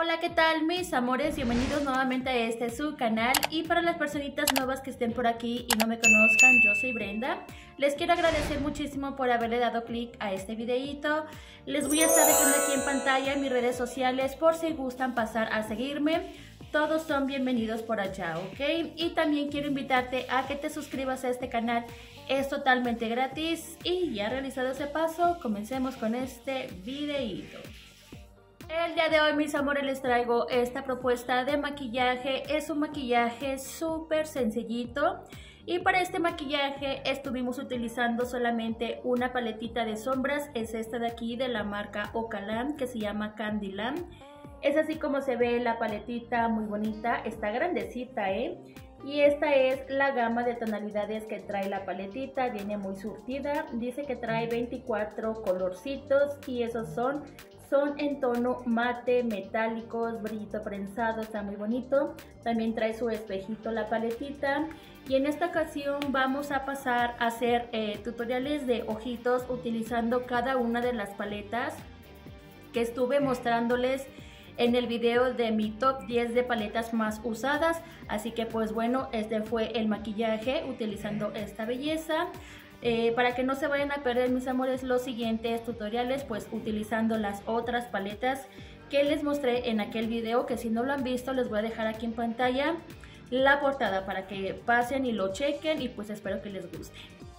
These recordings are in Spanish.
Hola, ¿qué tal mis amores? Bienvenidos nuevamente a este su canal. Y para las personitas nuevas que estén por aquí y no me conozcan, yo soy Brenda. Les quiero agradecer muchísimo por haberle dado clic a este videito. Les voy a estar dejando aquí en pantalla en mis redes sociales por si gustan pasar a seguirme. Todos son bienvenidos por allá, ¿ok? Y también quiero invitarte a que te suscribas a este canal. Es totalmente gratis. Y ya realizado ese paso, comencemos con este videito. El día de hoy, mis amores, les traigo esta propuesta de maquillaje. Es un maquillaje súper sencillito. Y para este maquillaje estuvimos utilizando solamente una paletita de sombras. Es esta de aquí de la marca Ocalan, que se llama Candyland. Es así como se ve la paletita, muy bonita. Está grandecita, ¿eh? Y esta es la gama de tonalidades que trae la paletita. Viene muy surtida. Dice que trae 24 colorcitos y esos son en tono mate, metálicos, brillito prensado, está muy bonito. También trae su espejito la paletita. Y en esta ocasión vamos a pasar a hacer tutoriales de ojitos utilizando cada una de las paletas que estuve mostrándoles en el video de mi top 10 de paletas más usadas. Así que pues bueno, este fue el maquillaje utilizando esta belleza. Para que no se vayan a perder, mis amores, los siguientes tutoriales, pues utilizando las otras paletas que les mostré en aquel video, que si no lo han visto les voy a dejar aquí en pantalla la portada para que pasen y lo chequen, y pues espero que les guste.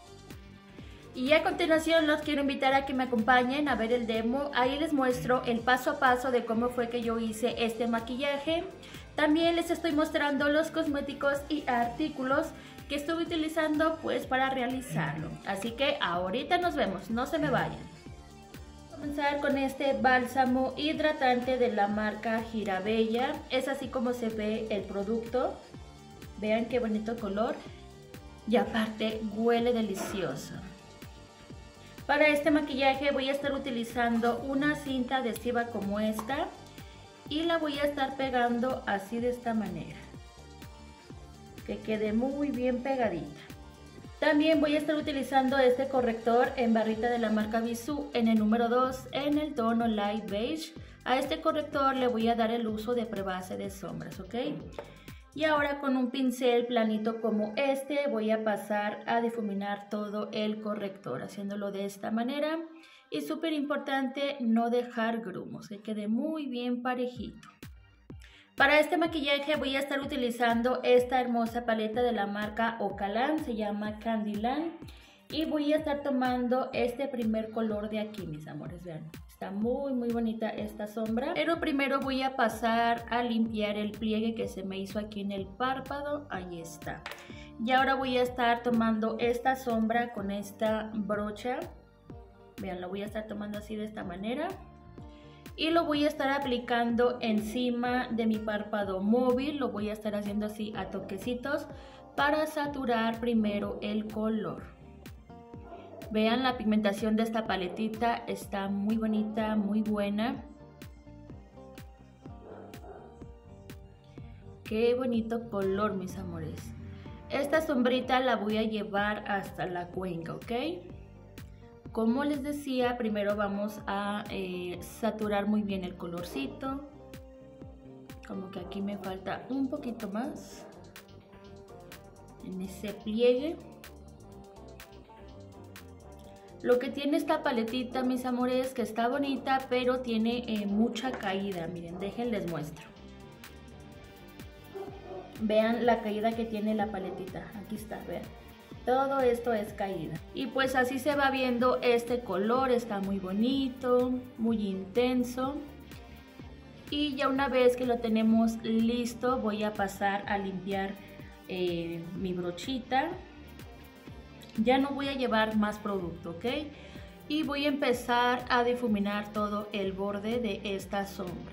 Y a continuación los quiero invitar a que me acompañen a ver el demo. Ahí les muestro el paso a paso de cómo fue que yo hice este maquillaje. También les estoy mostrando los cosméticos y artículos que estuve utilizando pues para realizarlo. Así que ahorita nos vemos, no se me vayan. Voy a comenzar con este bálsamo hidratante de la marca Girabella. Es así como se ve el producto. Vean qué bonito color y aparte huele delicioso. Para este maquillaje voy a estar utilizando una cinta adhesiva como esta y la voy a estar pegando así de esta manera, que quede muy bien pegadita. También voy a estar utilizando este corrector en barrita de la marca Bisú en el número 2 en el tono light beige. A este corrector le voy a dar el uso de prebase de sombras, ¿ok? Y ahora con un pincel planito como este voy a pasar a difuminar todo el corrector, haciéndolo de esta manera. Y súper importante no dejar grumos, que quede muy bien parejito. Para este maquillaje voy a estar utilizando esta hermosa paleta de la marca Ocalan, se llama Candyland. Y voy a estar tomando este primer color de aquí, mis amores, vean. Está muy bonita esta sombra. Pero primero voy a pasar a limpiar el pliegue que se me hizo aquí en el párpado. Ahí está. Y ahora voy a estar tomando esta sombra con esta brocha. Vean, lo voy a estar tomando así de esta manera. Y lo voy a estar aplicando encima de mi párpado móvil. Lo voy a estar haciendo así a toquecitos para saturar primero el color. Vean la pigmentación de esta paletita, está muy bonita, muy buena. Qué bonito color, mis amores. Esta sombrita la voy a llevar hasta la cuenca, ¿ok? Como les decía, primero vamos a saturar muy bien el colorcito. Como que aquí me falta un poquito más en ese pliegue. Lo que tiene esta paletita, mis amores, que está bonita, pero tiene mucha caída. Miren, déjenles muestro. Vean la caída que tiene la paletita. Aquí está, vean. Todo esto es caída. Y pues así se va viendo este color. Está muy bonito, muy intenso. Y ya una vez que lo tenemos listo, voy a pasar a limpiar mi brochita. Ya no voy a llevar más producto, ¿ok? Y voy a empezar a difuminar todo el borde de esta sombra.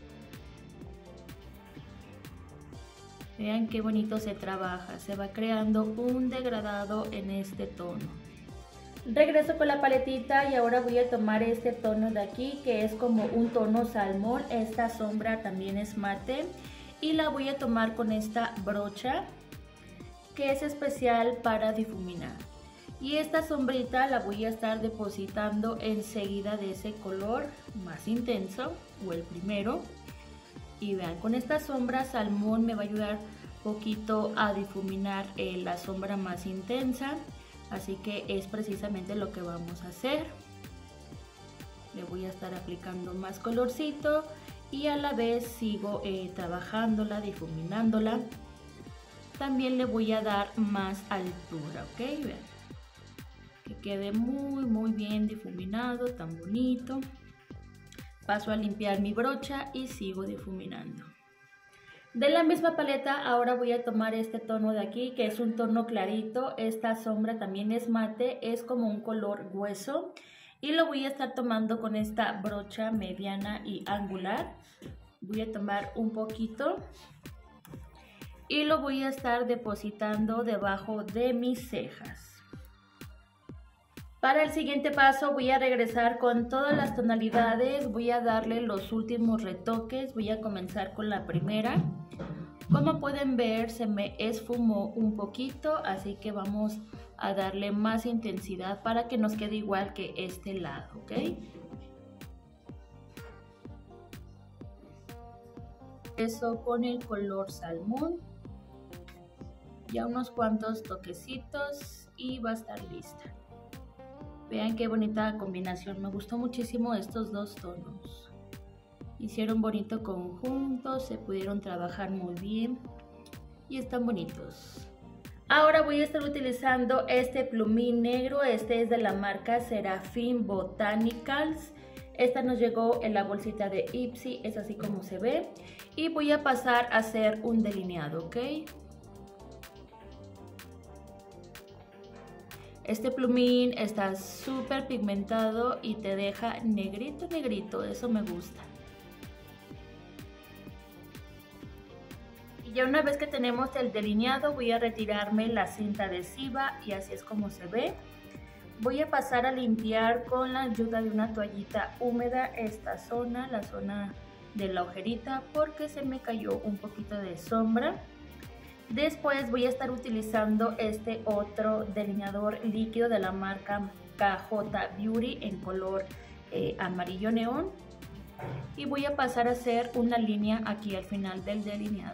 Vean qué bonito se trabaja, se va creando un degradado en este tono. Regreso con la paletita y ahora voy a tomar este tono de aquí, que es como un tono salmón. Esta sombra también es mate y la voy a tomar con esta brocha, que es especial para difuminar. Y esta sombrita la voy a estar depositando enseguida de ese color más intenso, o el primero. Y vean, con esta sombra salmón me va a ayudar poquito a difuminar la sombra más intensa, así que es precisamente lo que vamos a hacer. Le voy a estar aplicando más colorcito y a la vez sigo trabajándola, difuminándola. También le voy a dar más altura, ok, vean, que quede muy bien difuminado, tan bonito. Paso a limpiar mi brocha y sigo difuminando. De la misma paleta ahora voy a tomar este tono de aquí, que es un tono clarito. Esta sombra también es mate, es como un color hueso. Y lo voy a estar tomando con esta brocha mediana y angular. Voy a tomar un poquito y lo voy a estar depositando debajo de mis cejas. Para el siguiente paso voy a regresar con todas las tonalidades, voy a darle los últimos retoques, voy a comenzar con la primera. Como pueden ver, se me esfumó un poquito, así que vamos a darle más intensidad para que nos quede igual que este lado, ¿ok? Eso con el color salmón. Ya unos cuantos toquecitos y va a estar lista. Vean qué bonita combinación, me gustó muchísimo estos dos tonos. Hicieron bonito conjunto, se pudieron trabajar muy bien y están bonitos. Ahora voy a estar utilizando este plumín negro, este es de la marca Serafin Botanicals. Esta nos llegó en la bolsita de Ipsy, es así como se ve. Y voy a pasar a hacer un delineado, ¿ok? Este plumín está súper pigmentado y te deja negrito, negrito, eso me gusta. Y ya una vez que tenemos el delineado, voy a retirarme la cinta adhesiva y así es como se ve. Voy a pasar a limpiar con la ayuda de una toallita húmeda esta zona, la zona de la ojerita, porque se me cayó un poquito de sombra. Después voy a estar utilizando este otro delineador líquido de la marca KJ Beauty en color amarillo neón. Y voy a pasar a hacer una línea aquí al final del delineado.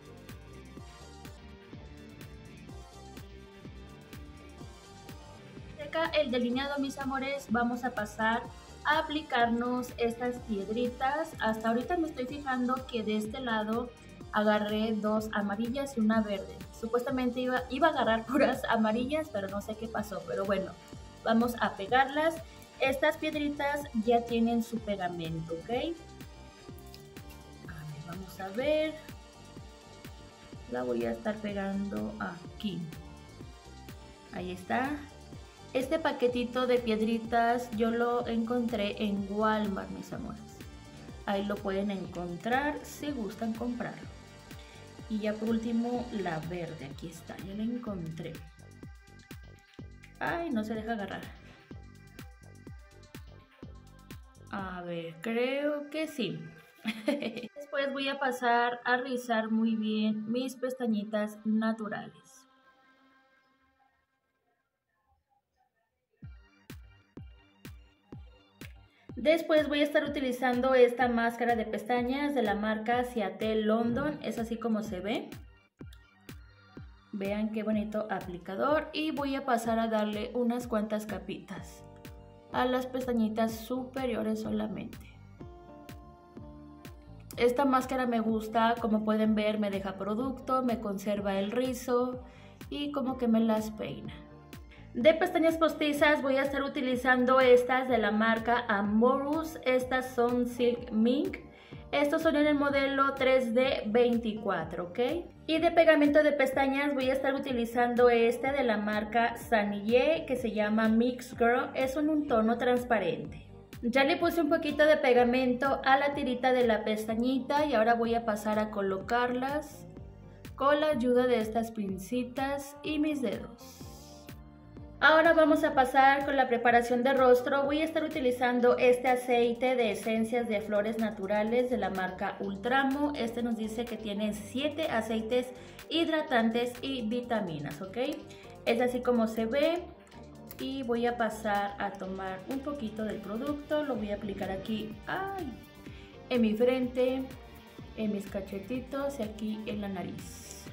Seca el delineado, mis amores, vamos a pasar a aplicarnos estas piedritas. Hasta ahorita me estoy fijando que de este lado agarré dos amarillas y una verde. Supuestamente iba a agarrar puras amarillas, pero no sé qué pasó. Pero bueno, vamos a pegarlas. Estas piedritas ya tienen su pegamento, ¿ok? A ver, vamos a ver. La voy a estar pegando aquí. Ahí está. Este paquetito de piedritas yo lo encontré en Walmart, mis amores. Ahí lo pueden encontrar si gustan comprarlo. Y ya por último la verde, aquí está, ya la encontré. Ay, no se deja agarrar. A ver, creo que sí. Después voy a pasar a rizar muy bien mis pestañitas naturales. Después voy a estar utilizando esta máscara de pestañas de la marca Ciaté London, es así como se ve. Vean qué bonito aplicador y voy a pasar a darle unas cuantas capitas a las pestañitas superiores solamente. Esta máscara me gusta, como pueden ver me deja producto, me conserva el rizo y como que me las peina. De pestañas postizas voy a estar utilizando estas de la marca Amorous. Estas son Silk Mink. Estos son en el modelo 3D24, ¿ok? Y de pegamento de pestañas voy a estar utilizando este de la marca Sanille, que se llama Mix Girl. Es en un tono transparente. Ya le puse un poquito de pegamento a la tirita de la pestañita y ahora voy a pasar a colocarlas con la ayuda de estas pincitas y mis dedos. Ahora vamos a pasar con la preparación de rostro. Voy a estar utilizando este aceite de esencias de flores naturales de la marca Ultramo. Este nos dice que tiene 7 aceites hidratantes y vitaminas, ¿ok? Es así como se ve. Y voy a pasar a tomar un poquito del producto. Lo voy a aplicar aquí en mi frente, en mis cachetitos y aquí en la nariz.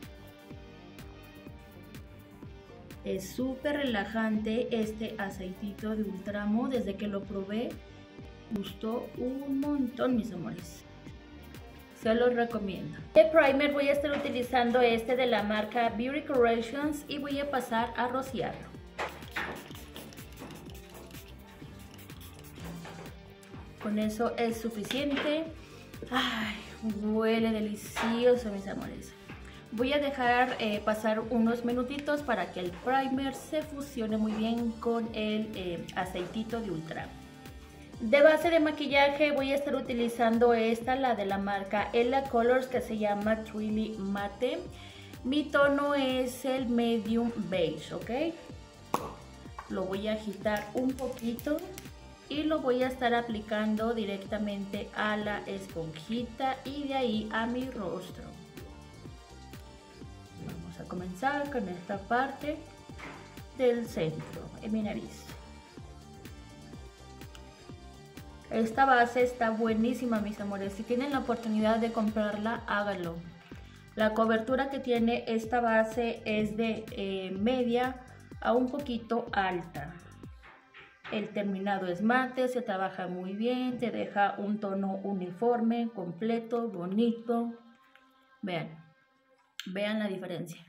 Es súper relajante este aceitito de Ultramo. Desde que lo probé, gustó un montón, mis amores. Se los recomiendo. De primer voy a estar utilizando este de la marca Beauty Creations y voy a pasar a rociarlo. Con eso es suficiente. Ay, huele delicioso, mis amores. Voy a dejar pasar unos minutitos para que el primer se fusione muy bien con el aceitito de Ultramo. De base de maquillaje voy a estar utilizando esta, la de la marca Ella Colors, que se llama Trilly Matte. Mi tono es el medium beige, ¿ok? Lo voy a agitar un poquito y lo voy a estar aplicando directamente a la esponjita y de ahí a mi rostro. Vamos a comenzar con esta parte del centro, en mi nariz. Esta base está buenísima, mis amores. Si tienen la oportunidad de comprarla, háganlo. La cobertura que tiene esta base es de media a un poquito alta. El terminado es mate, se trabaja muy bien, te deja un tono uniforme, completo, bonito. Vean la diferencia.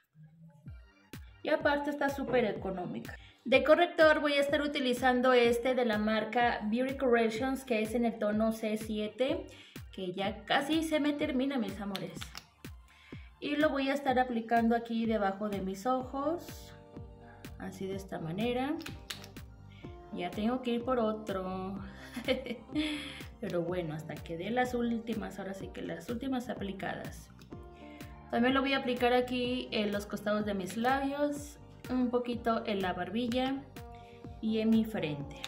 Y aparte está súper económica. De corrector voy a estar utilizando este de la marca Beauty Creations, que es en el tono C7, que ya casi se me termina, mis amores. Y lo voy a estar aplicando aquí debajo de mis ojos, así de esta manera. Ya tengo que ir por otro. Pero bueno, hasta que dé las últimas, ahora sí que las últimas aplicadas. También lo voy a aplicar aquí en los costados de mis labios, un poquito en la barbilla y en mi frente.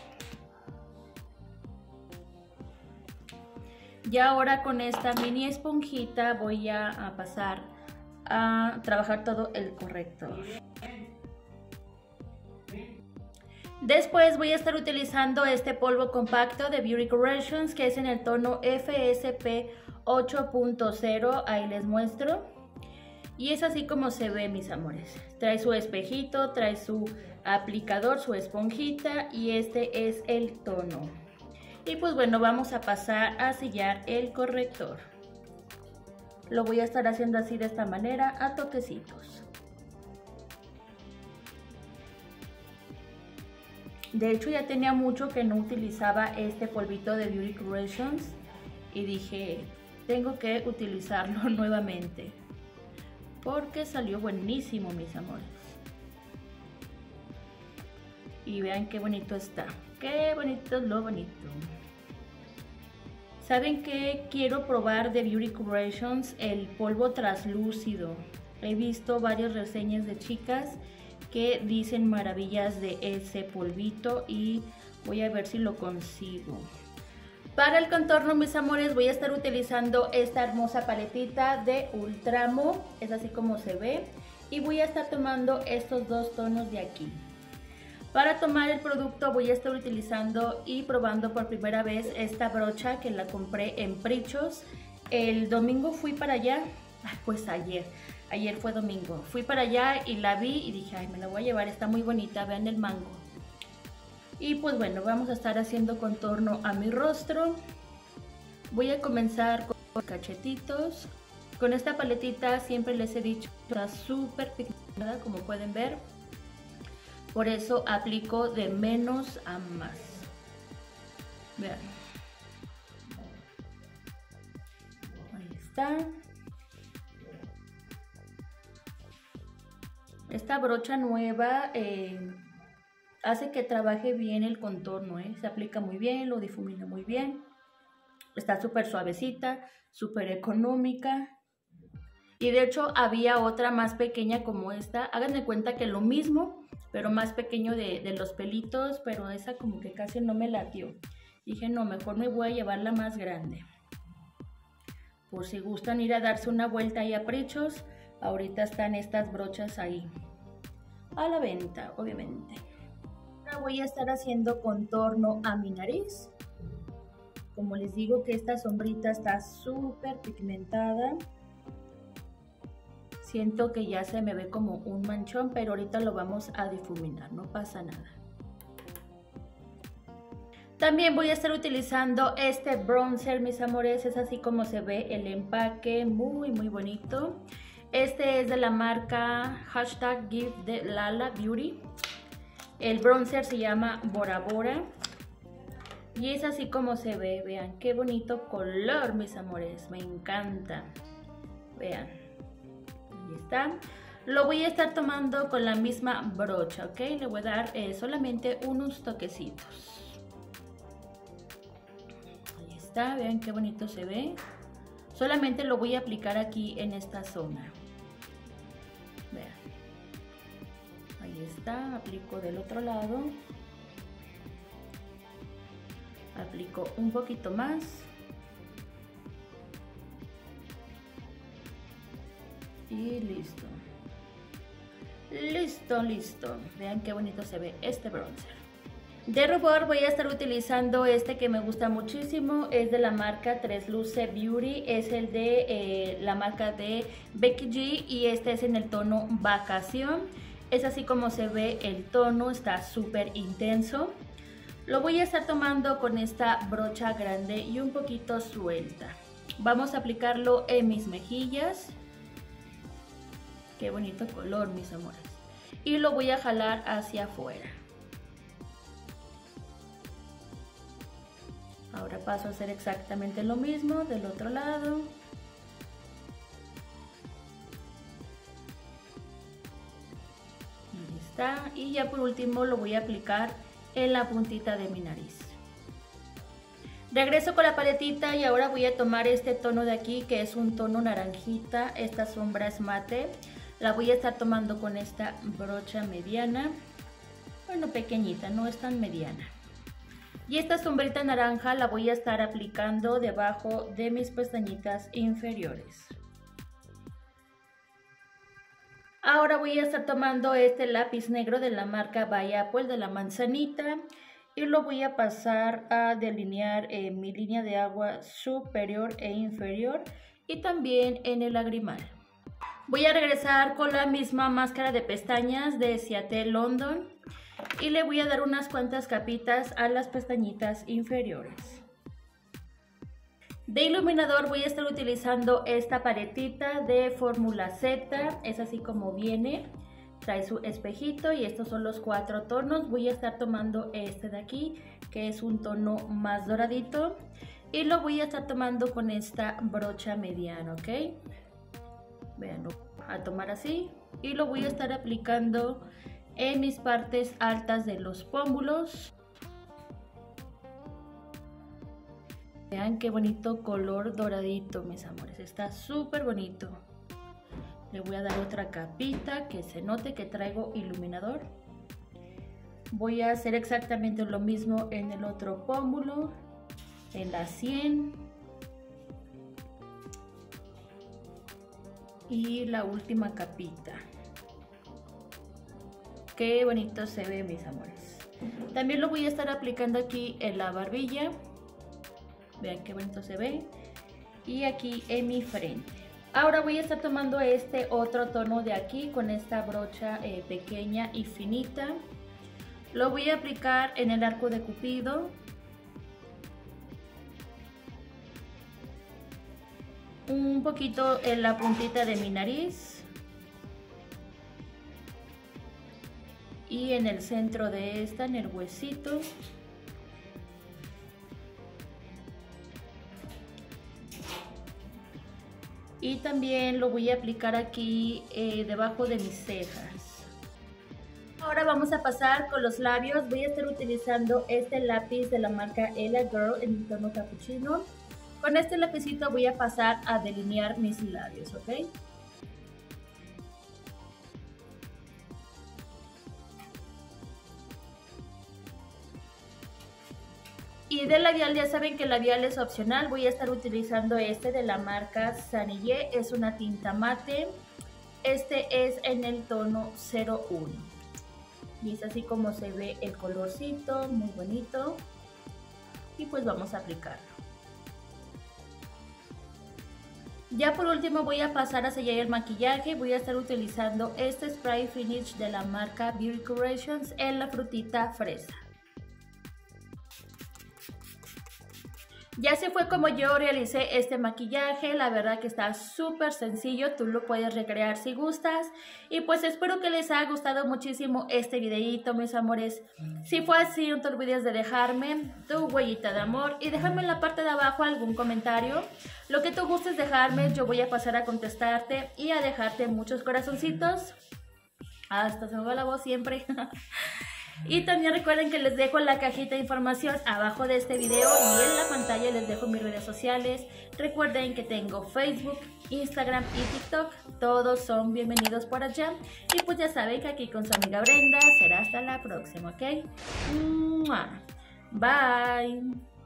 Ya ahora con esta mini esponjita voy a pasar a trabajar todo el corrector. Después voy a estar utilizando este polvo compacto de Beauty Creations, que es en el tono FSP 8.0, ahí les muestro. Y es así como se ve, mis amores. Trae su espejito, trae su aplicador, su esponjita y este es el tono. Y pues bueno, vamos a pasar a sellar el corrector. Lo voy a estar haciendo así de esta manera, a toquecitos. De hecho ya tenía mucho que no utilizaba este polvito de Beauty Creations y dije, tengo que utilizarlo nuevamente. Porque salió buenísimo, mis amores. Y vean qué bonito está. Qué bonito es lo bonito. ¿Saben qué? Quiero probar de Beauty Creations el polvo translúcido. He visto varias reseñas de chicas que dicen maravillas de ese polvito y voy a ver si lo consigo. Para el contorno, mis amores, voy a estar utilizando esta hermosa paletita de Ultramo, es así como se ve, y voy a estar tomando estos dos tonos de aquí. Para tomar el producto voy a estar utilizando y probando por primera vez esta brocha que la compré en Prichos. El domingo fui para allá, pues ayer fue domingo, fui para allá y la vi y dije, ay, me la voy a llevar, está muy bonita, vean el mango. Y pues bueno, vamos a estar haciendo contorno a mi rostro. Voy a comenzar con cachetitos. Con esta paletita siempre les he dicho, está súper pigmentada, como pueden ver. Por eso aplico de menos a más. Vean. Ahí está. Esta brocha nueva hace que trabaje bien el contorno, se aplica muy bien, lo difumina muy bien. Está súper suavecita, súper económica. Y de hecho había otra más pequeña como esta. Hagan de cuenta que lo mismo, pero más pequeño de los pelitos, pero esa como que casi no me latió. Dije, no, mejor me voy a llevar la más grande. Por si gustan ir a darse una vuelta ahí a Prichos, ahorita están estas brochas ahí a la venta, obviamente. Ahora voy a estar haciendo contorno a mi nariz como les digo que esta sombrita está súper pigmentada. Siento que ya se me ve como un manchón, pero ahorita lo vamos a difuminar, no pasa nada. También voy a estar utilizando este bronzer, mis amores, es así como se ve el empaque, muy bonito. Este es de la marca #GiveTheLalaBeauty. El bronzer se llama Bora Bora. Y es así como se ve, vean qué bonito color, mis amores, me encanta. Vean, ahí está. Lo voy a estar tomando con la misma brocha, ¿ok? Le voy a dar solamente unos toquecitos. Ahí está, vean qué bonito se ve. Solamente lo voy a aplicar aquí en esta zona. Vean. Ahí está, aplico del otro lado. Aplico un poquito más. Y listo. Listo. Vean qué bonito se ve este bronzer. De rubor voy a estar utilizando este que me gusta muchísimo. Es de la marca Transluce Beauty. Es el de la marca de Becky G. Y este es en el tono Vacación. Es así como se ve el tono. Está súper intenso. Lo voy a estar tomando con esta brocha grande y un poquito suelta. Vamos a aplicarlo en mis mejillas. Qué bonito color, mis amores. Y lo voy a jalar hacia afuera. Ahora paso a hacer exactamente lo mismo del otro lado. Ahí está. Y ya por último lo voy a aplicar en la puntita de mi nariz. Regreso con la paletita y ahora voy a tomar este tono de aquí, que es un tono naranjita. Esta sombra es mate. La voy a estar tomando con esta brocha mediana. Bueno, pequeñita, no es tan mediana. Y esta sombrita naranja la voy a estar aplicando debajo de mis pestañitas inferiores. Ahora voy a estar tomando este lápiz negro de la marca By Apple, de la manzanita. Y lo voy a pasar a delinear mi línea de agua superior e inferior. Y también en el lagrimal. Voy a regresar con la misma máscara de pestañas de Ciaté London y le voy a dar unas cuantas capitas a las pestañitas inferiores. De iluminador voy a estar utilizando esta paletita de Fórmula Z, es así como viene, trae su espejito y estos son los 4 tonos. Voy a estar tomando este de aquí, que es un tono más doradito, y lo voy a estar tomando con esta brocha mediana, ¿ok? Vean, a tomar así y lo voy a estar aplicando en mis partes altas de los pómulos. Vean qué bonito color doradito, mis amores, está súper bonito. Le voy a dar otra capita que se note que traigo iluminador. Voy a hacer exactamente lo mismo en el otro pómulo, en la sien. Y la última capita. Qué bonito se ve, mis amores. También lo voy a estar aplicando aquí en la barbilla. Vean qué bonito se ve. Y aquí en mi frente. Ahora voy a estar tomando este otro tono de aquí con esta brocha pequeña y finita. Lo voy a aplicar en el arco de Cupido. Un poquito en la puntita de mi nariz y en el centro de esta, en el huesito. Y también lo voy a aplicar aquí debajo de mis cejas. Ahora vamos a pasar con los labios. Voy a estar utilizando este lápiz de la marca Ella Girl en el tono capuchino. Con este lapicito voy a pasar a delinear mis labios, ¿ok? Y de labial, ya saben que el labial es opcional. Voy a estar utilizando este de la marca Sanillé. Es una tinta mate. Este es en el tono 01. Y es así como se ve el colorcito, muy bonito. Y pues vamos a aplicarlo. Ya por último voy a pasar a sellar el maquillaje. Voy a estar utilizando este spray finish de la marca Beauty Creations en la frutita fresa. Ya se fue como yo realicé este maquillaje, la verdad que está súper sencillo, tú lo puedes recrear si gustas. Y pues espero que les haya gustado muchísimo este videito, mis amores. Si fue así, no te olvides de dejarme tu huellita de amor y déjame en la parte de abajo algún comentario. Lo que tú gustes dejarme, yo voy a pasar a contestarte y a dejarte muchos corazoncitos. Hasta se me va la voz siempre. Y también recuerden que les dejo la cajita de información abajo de este video y en la pantalla les dejo mis redes sociales. Recuerden que tengo Facebook, Instagram y TikTok, todos son bienvenidos por allá. Y pues ya saben que aquí con su amiga Brenda será hasta la próxima, ¿ok? Bye.